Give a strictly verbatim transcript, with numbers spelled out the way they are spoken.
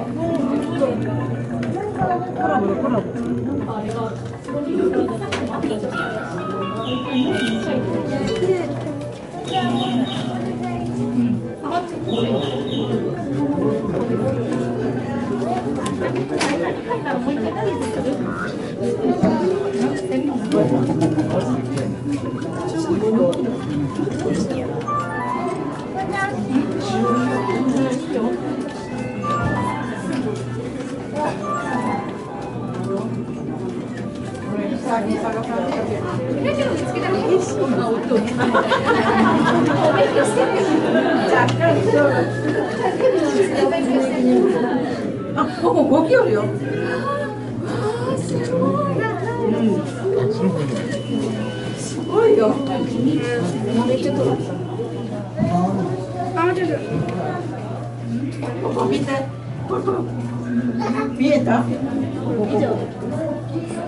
コラボだコラボ。あ、ここごキロよ。すごいよ。めっちゃ取った。あ、ちょっと。ここ見て。見えた？以上。